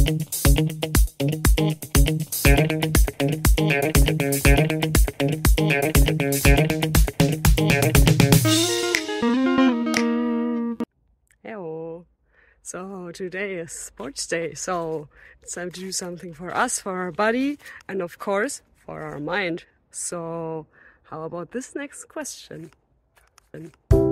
Hello. So today is sports day, so it's time to do something for us, for our body, and of course for our mind. So how about this next question?